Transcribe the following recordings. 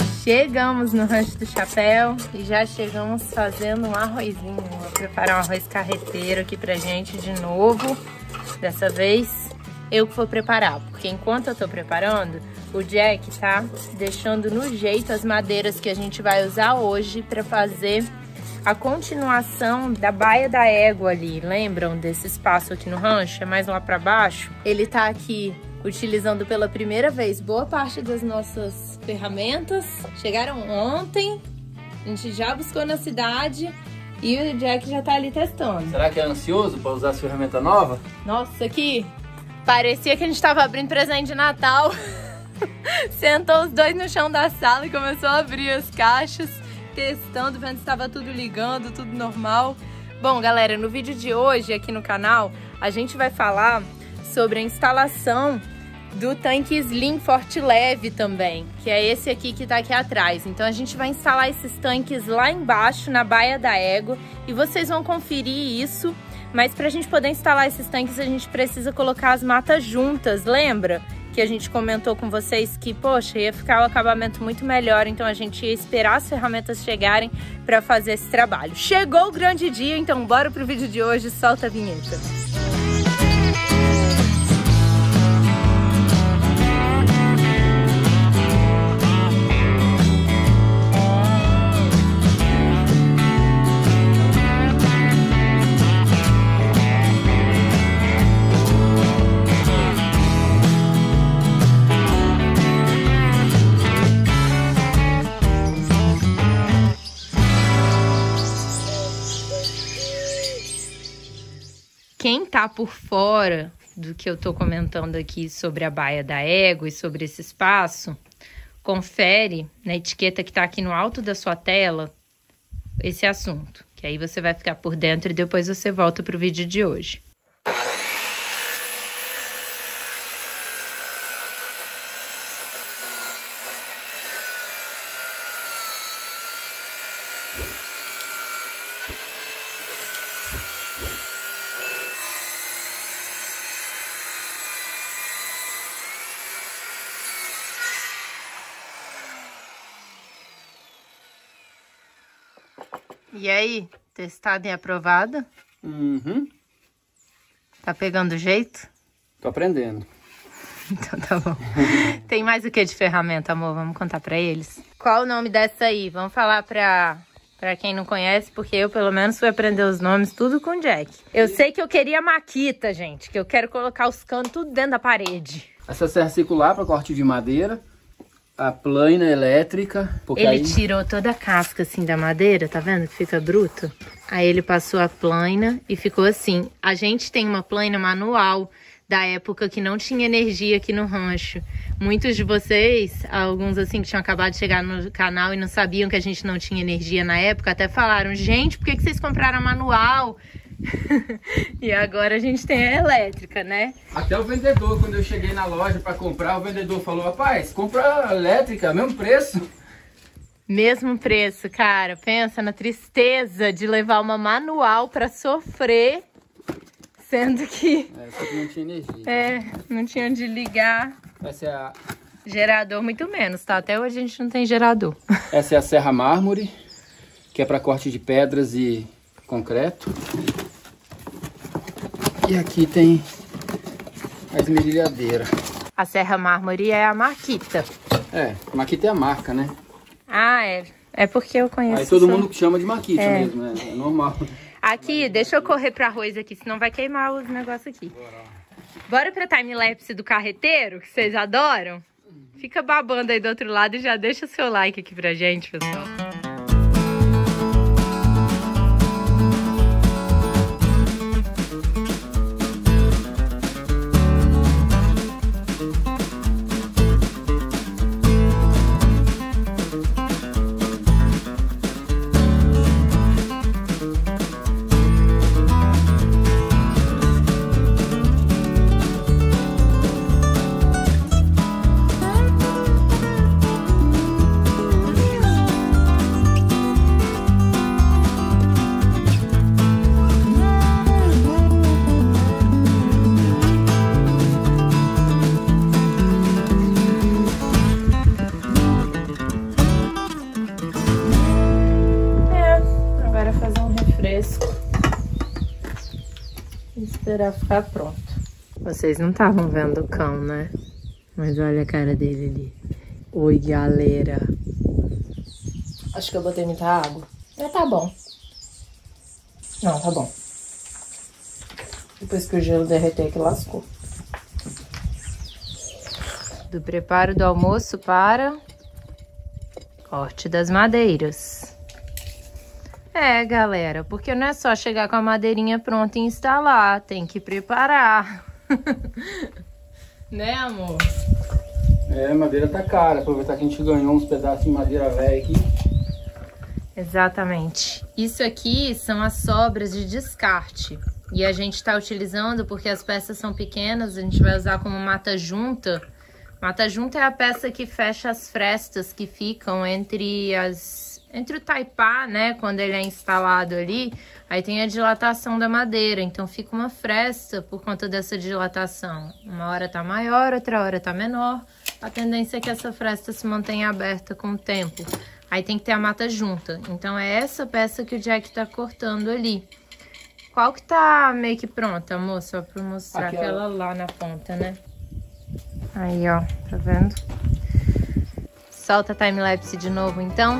Chegamos no Rancho do Chapéu e já chegamos fazendo um arrozinho. Vou preparar um arroz carreteiro aqui pra gente de novo. Dessa vez eu que vou preparar, porque enquanto eu tô preparando, o Jack tá deixando no jeito as madeiras que a gente vai usar hoje pra fazer a continuação da Baía da Égua ali. Lembram desse espaço aqui no rancho? É mais lá pra baixo. Ele tá aqui utilizando pela primeira vez boa parte das nossas ferramentas. Chegaram ontem, a gente já buscou na cidade e o Jack já tá ali testando. Será que é ansioso para usar as ferramentas novas? Nossa, aqui parecia que a gente tava abrindo presente de Natal. Sentou os dois no chão da sala e começou a abrir as caixas, testando, vendo se estava tudo ligando, tudo normal. Bom, galera, no vídeo de hoje aqui no canal, a gente vai falar sobre a instalação do tanque Slim Forte Leve também, que é esse aqui que tá aqui atrás. Então a gente vai instalar esses tanques lá embaixo na Baía da Égua e vocês vão conferir isso. Mas pra gente poder instalar esses tanques a gente precisa colocar as matas juntas, lembra? Que a gente comentou com vocês que, poxa, ia ficar o acabamento muito melhor, então a gente ia esperar as ferramentas chegarem para fazer esse trabalho. Chegou o grande dia, então bora pro vídeo de hoje, solta a vinheta. Quem tá por fora do que eu tô comentando aqui sobre a Baía da Égua e sobre esse espaço, confere na etiqueta que tá aqui no alto da sua tela esse assunto, que aí você vai ficar por dentro e depois você volta pro vídeo de hoje. E aí, testada e aprovada? Uhum. Tá pegando jeito? Tô aprendendo. Então tá bom. Tem mais o que de ferramenta, amor? Vamos contar pra eles. Qual o nome dessa aí? Vamos falar pra quem não conhece, porque eu pelo menos fui aprender os nomes tudo com o Jack. Eu sei que eu queria maquita, gente, que eu quero colocar os canos tudo dentro da parede. Essa serra circular para corte de madeira. A plana elétrica. Ele tirou toda a casca assim da madeira, tá vendo que fica bruto? Aí ele passou a plana e ficou assim. A gente tem uma plana manual da época que não tinha energia aqui no rancho. Muitos de vocês, alguns assim que tinham acabado de chegar no canal e não sabiam que a gente não tinha energia na época, até falaram, gente, por que vocês compraram a manual? E agora a gente tem a elétrica, né? Até o vendedor, quando eu cheguei na loja para comprar, o vendedor falou, rapaz, compra a elétrica, mesmo preço. Mesmo preço, cara. Pensa na tristeza de levar uma manual para sofrer, sendo que... só que não tinha energia. Não tinha onde ligar. Essa é a... Gerador muito menos, tá? Até hoje a gente não tem gerador. Essa é a serra mármore, que é para corte de pedras e concreto. E aqui tem a esmerilhadeira. A serra mármore é a Makita. Makita é a marca, né? Ah, é porque eu conheço. Aí todo mundo chama de Makita mesmo, né? É normal. Aqui, deixa eu correr pro arroz aqui, senão vai queimar os negócios aqui. Bora pra time-lapse do carreteiro, que vocês adoram? Fica babando aí do outro lado e já deixa o seu like aqui pra gente, pessoal. esperar ficar pronto. Vocês não estavam vendo o cão, né? Mas olha a cara dele ali. Oi, galera. Acho que eu botei muita água. Mas tá bom. Não, tá bom. Depois que o gelo derreter que lascou. Do preparo do almoço para corte das madeiras. É, galera, porque não é só chegar com a madeirinha pronta e instalar, tem que preparar. Né, amor? É, a madeira tá cara, aproveitar que a gente ganhou uns pedaços de madeira velha aqui. Exatamente. Isso aqui são as sobras de descarte. E a gente tá utilizando porque as peças são pequenas, a gente vai usar como mata-junta. Mata-junta é a peça que fecha as frestas que ficam entre o taipá, né, quando ele é instalado ali, aí tem a dilatação da madeira, então fica uma fresta por conta dessa dilatação. Uma hora tá maior, outra hora tá menor, a tendência é que essa fresta se mantenha aberta com o tempo. Aí tem que ter a mata junta, então é essa peça que o Jack tá cortando ali. Qual que tá meio que pronta, amor? Só pra mostrar aquela lá na ponta, né? Aí, ó, tá vendo? Solta a timelapse de novo, então.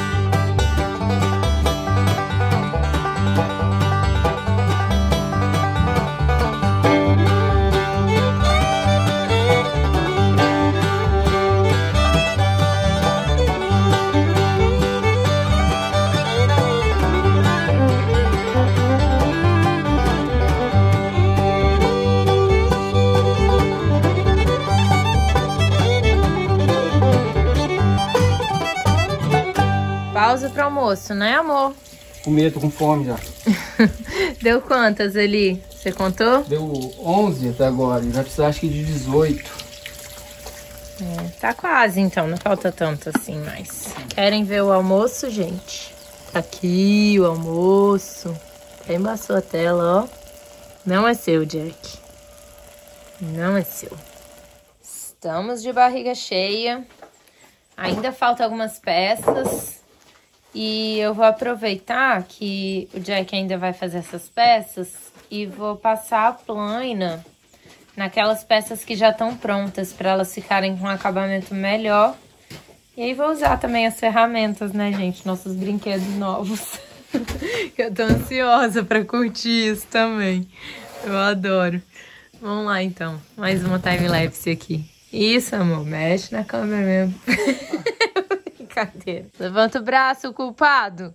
Pausa pro almoço, né, amor? Comer, tô com fome já. Deu quantas ali? Você contou? Deu 11 até agora, já precisa acho que de 18. É, tá quase então, não falta tanto assim mais. Querem ver o almoço, gente? Aqui o almoço. Até embaçou a tela, ó. Não é seu, Jack. Não é seu. Estamos de barriga cheia. Ainda faltam algumas peças. E eu vou aproveitar que o Jack ainda vai fazer essas peças e vou passar a plana naquelas peças que já estão prontas para elas ficarem com um acabamento melhor. E aí vou usar também as ferramentas, né, gente? Nossos brinquedos novos. Eu tô ansiosa para curtir isso também. Eu adoro. Vamos lá, então. Mais uma time-lapse aqui. Isso, amor. Mexe na câmera mesmo. Brincadeira. Levanta o braço, culpado.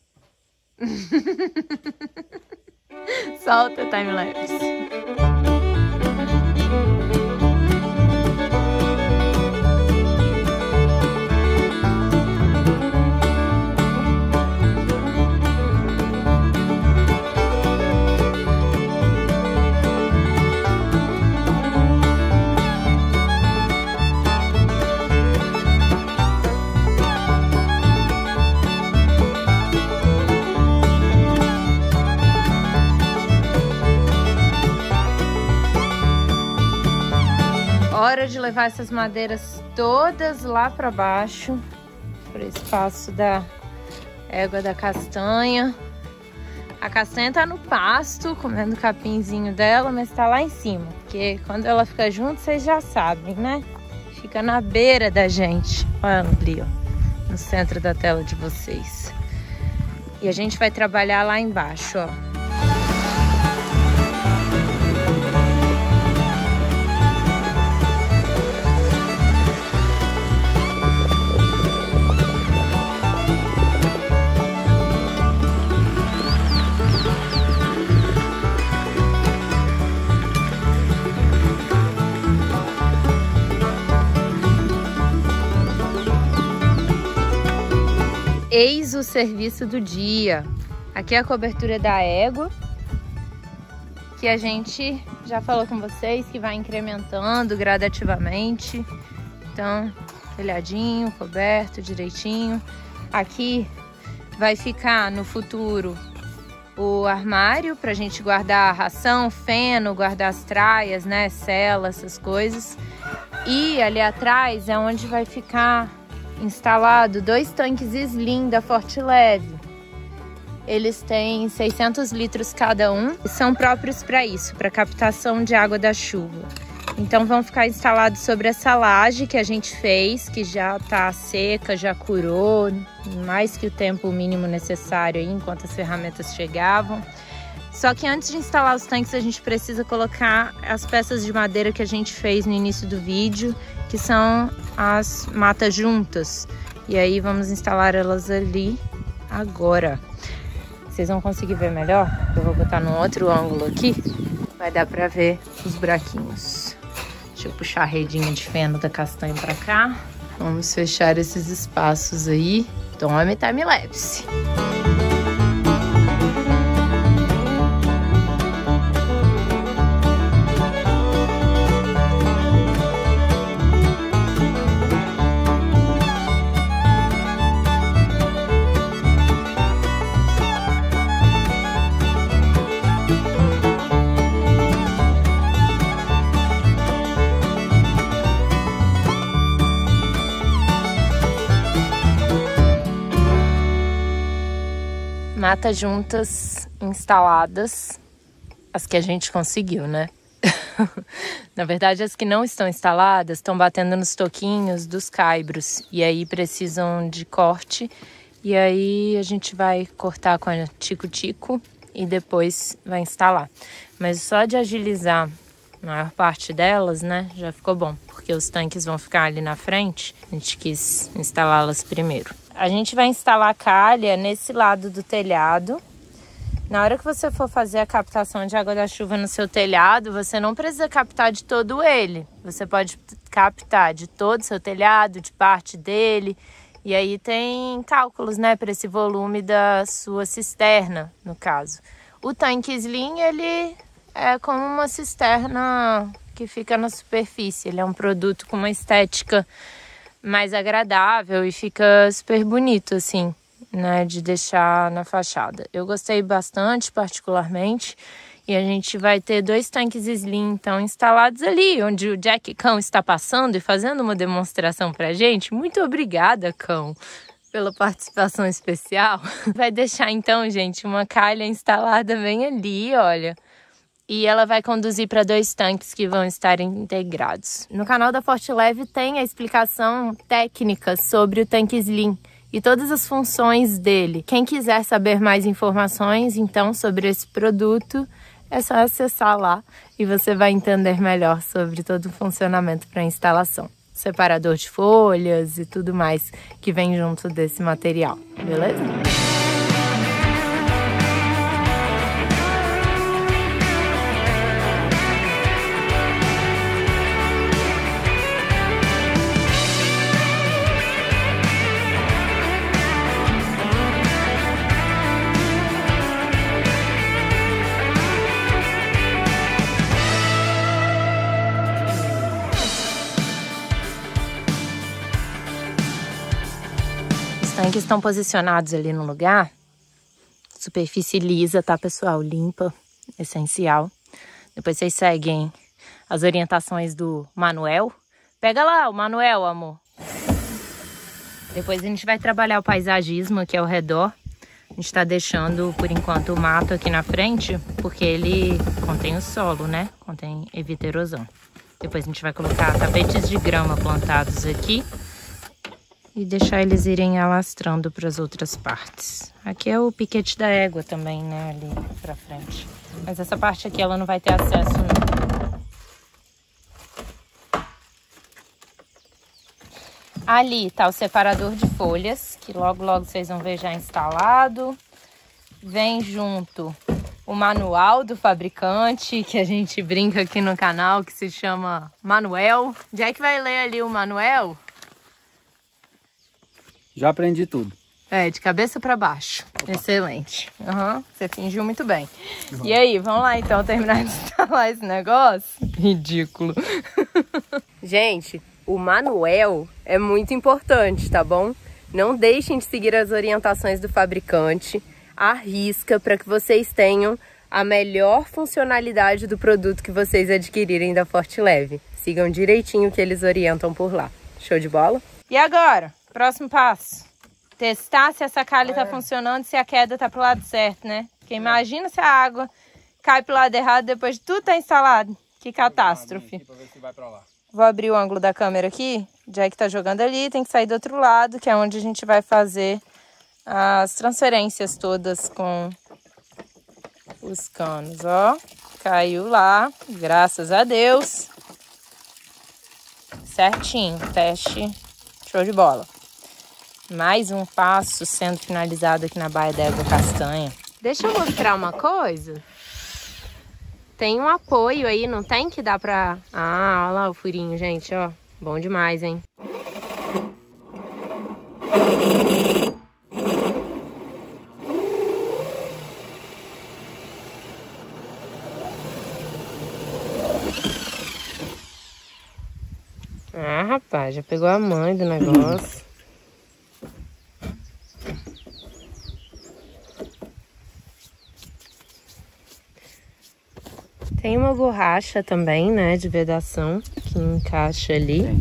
Solta a time-lapse. Hora de levar essas madeiras todas lá para baixo, para o espaço da égua da castanha. A castanha tá no pasto, comendo o capinzinho dela, mas tá lá em cima, porque quando ela fica junto, vocês já sabem, né? Fica na beira da gente. Olha ali, ó, no centro da tela de vocês. E a gente vai trabalhar lá embaixo, ó. Eis o serviço do dia. Aqui é a cobertura da égua, que a gente já falou com vocês que vai incrementando gradativamente. Então, telhadinho, coberto direitinho. Aqui vai ficar no futuro o armário pra gente guardar ração, feno, guardar as traias, né, sela, essas coisas. E ali atrás é onde vai ficar instalado 2 tanques Slim da Forte Leve. Eles têm 600 litros cada um e são próprios para isso, para captação de água da chuva. Então vão ficar instalados sobre essa laje que a gente fez, que já está seca, já curou, mais que o tempo mínimo necessário aí, enquanto as ferramentas chegavam. Só que antes de instalar os tanques, a gente precisa colocar as peças de madeira que a gente fez no início do vídeo, que são as matas juntas. E aí vamos instalar elas ali agora. Vocês vão conseguir ver melhor? Eu vou botar num outro ângulo aqui. Vai dar pra ver os buraquinhos. Deixa eu puxar a redinha de feno da castanha pra cá. Vamos fechar esses espaços aí. Tome time-lapse. Matas juntas instaladas, as que a gente conseguiu, né? Na verdade, as que não estão instaladas estão batendo nos toquinhos dos caibros e aí precisam de corte. E aí a gente vai cortar com a tico-tico e depois vai instalar. Mas só de agilizar a maior parte delas, né, já ficou bom, porque os tanques vão ficar ali na frente. A gente quis instalá-las primeiro. A gente vai instalar a calha nesse lado do telhado. Na hora que você for fazer a captação de água da chuva no seu telhado, você não precisa captar de todo ele. Você pode captar de todo o seu telhado, de parte dele. E aí tem cálculos, né, para esse volume da sua cisterna, no caso. O tanque Slim, ele é como uma cisterna que fica na superfície. Ele é um produto com uma estética mais agradável e fica super bonito, assim, né, de deixar na fachada. Eu gostei bastante, particularmente, e a gente vai ter 2 tanques Slim, então, instalados ali, onde o Jack Cão está passando e fazendo uma demonstração pra gente. Muito obrigada, Cão, pela participação especial. Vai deixar, então, gente, uma calha instalada bem ali, olha. E ela vai conduzir para 2 tanques que vão estar integrados. No canal da Fortileve tem a explicação técnica sobre o tanque Slim e todas as funções dele. Quem quiser saber mais informações, então, sobre esse produto, é só acessar lá e você vai entender melhor sobre todo o funcionamento para a instalação. Separador de folhas e tudo mais que vem junto desse material, beleza? Os tanques estão posicionados ali no lugar, superfície lisa, tá, pessoal? Limpa, essencial. Depois vocês seguem as orientações do Manuel. Pega lá o Manuel, amor. Depois a gente vai trabalhar o paisagismo aqui ao redor. A gente tá deixando, por enquanto, o mato aqui na frente, porque ele contém o solo, né? Evita erosão. Depois a gente vai colocar tapetes de grama plantados aqui e deixar eles irem alastrando para as outras partes. Aqui é o piquete da égua também, né, ali para frente. Mas essa parte aqui ela não vai ter acesso, não. Ali tá o separador de folhas, que logo vocês vão ver já instalado. Vem junto o manual do fabricante, que a gente brinca aqui no canal, que se chama Manuel. Jack vai ler ali o manual? Já aprendi tudo. É, de cabeça para baixo. Opa. Excelente. Você fingiu muito bem. E aí, vamos lá então terminar de instalar esse negócio? Ridículo. Gente, o manual é muito importante, tá bom? Não deixem de seguir as orientações do fabricante. Arrisca para que vocês tenham a melhor funcionalidade do produto que vocês adquirirem da Fortileve. Sigam direitinho o que eles orientam por lá. Show de bola? E agora? Próximo passo. testar se essa calha tá funcionando, se a queda tá pro lado certo, né? Porque imagina se a água cai pro lado errado depois de tudo tá instalado. Que catástrofe. Pra ver se vai pra lá. Vou abrir o ângulo da câmera aqui. Jack tá jogando ali, tem que sair do outro lado, que é onde a gente vai fazer as transferências todas com os canos, ó. Caiu lá, graças a Deus. Certinho, teste show de bola. Mais um passo sendo finalizado aqui na Baía da Égua Castanha. Deixa eu mostrar uma coisa. Tem um apoio aí, não tem, que dá pra... Ah, olha lá o furinho, gente, ó. Bom demais, hein? Ah, rapaz, já pegou a mãe do negócio. Tem uma borracha também, né, de vedação, que encaixa ali. Tem.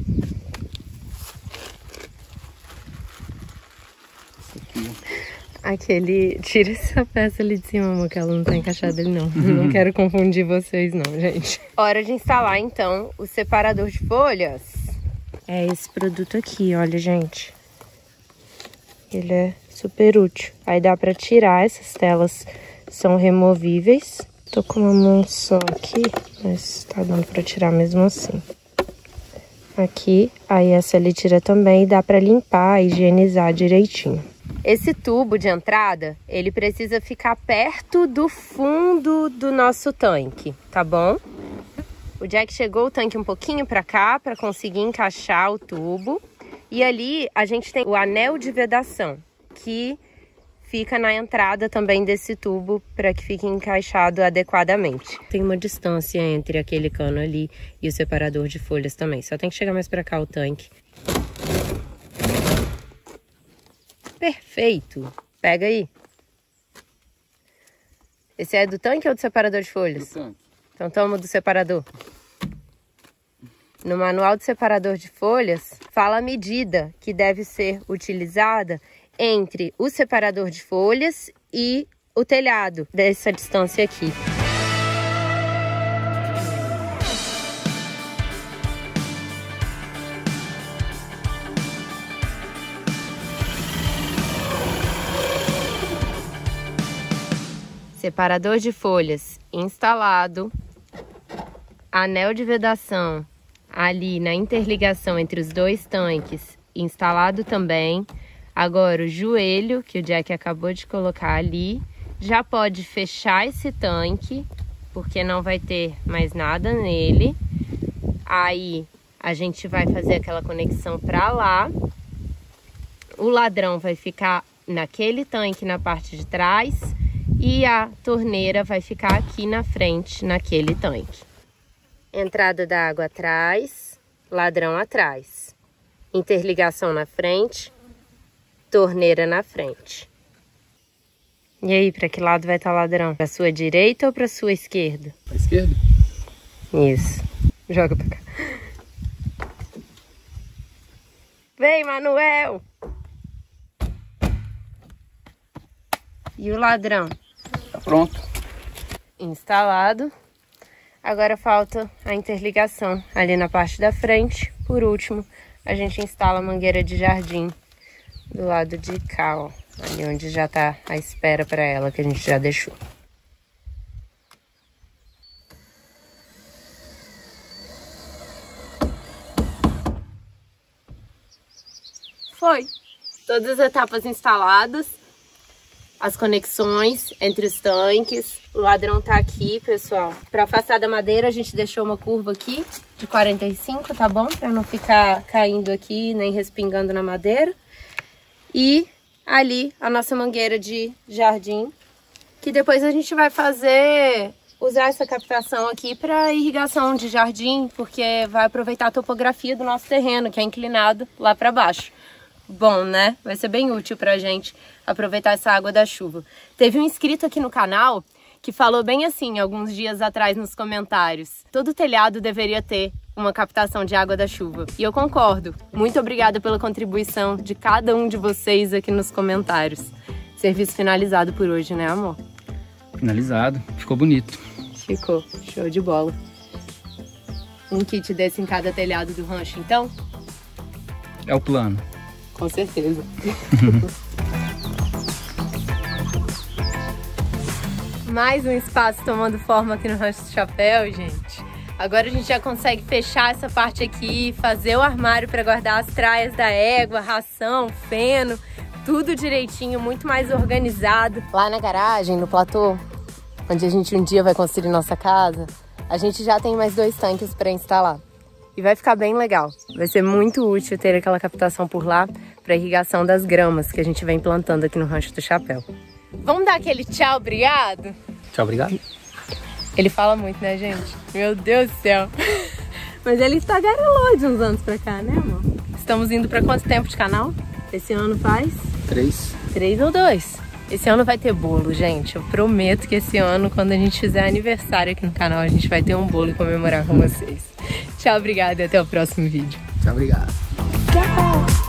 Aquele... Tira essa peça ali de cima, amor, que ela não tá encaixada ali, não. Não quero confundir vocês, não, gente. Hora de instalar, então, o separador de folhas. É esse produto aqui, olha, gente. Ele é super útil. Aí dá pra tirar, essas telas são removíveis. Tô com uma mão só aqui, mas tá dando pra tirar mesmo assim. Aqui, aí essa ali tira também e dá pra limpar, higienizar direitinho. Esse tubo de entrada, ele precisa ficar perto do fundo do nosso tanque, tá bom? O Jack chegou o tanque um pouquinho pra cá pra conseguir encaixar o tubo. E ali a gente tem o anel de vedação, que fica na entrada também desse tubo para que fique encaixado adequadamente. Tem uma distância entre aquele cano ali e o separador de folhas também. Só tem que chegar mais para cá o tanque. Perfeito! Pega aí. Esse é do tanque ou do separador de folhas? Do tanque. Então toma do separador. No manual do separador de folhas, fala a medida que deve ser utilizada entre o separador de folhas e o telhado dessa distância aqui. Separador de folhas instalado, anel de vedação ali na interligação entre os dois tanques instalado também. Agora o joelho que o Jack acabou de colocar ali, já pode fechar esse tanque, porque não vai ter mais nada nele. Aí a gente vai fazer aquela conexão para lá. O ladrão vai ficar naquele tanque na parte de trás e a torneira vai ficar aqui na frente, naquele tanque. Entrada da água atrás, ladrão atrás. Interligação na frente, torneira na frente. E aí, para que lado vai estar o ladrão? Para sua direita ou para sua esquerda? Pra esquerda? Isso. Joga pra cá. Vem, Manuel! E o ladrão? Tá pronto. Instalado. Agora falta a interligação ali na parte da frente. Por último, a gente instala a mangueira de jardim do lado de cá, ó. Ali onde já tá a espera para ela, que a gente já deixou. Foi! Todas as etapas instaladas, as conexões entre os tanques. O ladrão tá aqui, pessoal. Para afastar da madeira, a gente deixou uma curva aqui de 45, tá bom? Para não ficar caindo aqui, nem respingando na madeira. E ali a nossa mangueira de jardim, que depois a gente vai usar essa captação aqui para irrigação de jardim, porque vai aproveitar a topografia do nosso terreno, que é inclinado lá para baixo. Bom, né? Vai ser bem útil pra gente aproveitar essa água da chuva. Teve um inscrito aqui no canal que falou bem assim, alguns dias atrás nos comentários. Todo telhado deveria ter uma captação de água da chuva. E eu concordo. Muito obrigada pela contribuição de cada um de vocês aqui nos comentários. Serviço finalizado por hoje, né, amor? Finalizado. Ficou bonito. Ficou. Show de bola. Um kit desse em cada telhado do rancho, então? É o plano. Com certeza. Mais um espaço tomando forma aqui no Rancho do Chapéu, gente. Agora a gente já consegue fechar essa parte aqui, fazer o armário para guardar as traias da égua, ração, feno, tudo direitinho, muito mais organizado. Lá na garagem, no platô, onde a gente um dia vai construir nossa casa, a gente já tem mais 2 tanques para instalar. E vai ficar bem legal. Vai ser muito útil ter aquela captação por lá para irrigação das gramas que a gente vem plantando aqui no Rancho do Chapéu. Vamos dar aquele tchau, obrigado? Tchau, obrigado. Ele fala muito, né, gente? Meu Deus do céu. Mas ele tagarelou de uns anos pra cá, né, amor? Estamos indo pra quanto tempo de canal? Esse ano faz? 3. 3 ou 2. Esse ano vai ter bolo, gente. Eu prometo que esse ano, quando a gente fizer aniversário aqui no canal, a gente vai ter um bolo e comemorar com vocês. Tchau, obrigada e até o próximo vídeo. Tchau, obrigado. Tchau.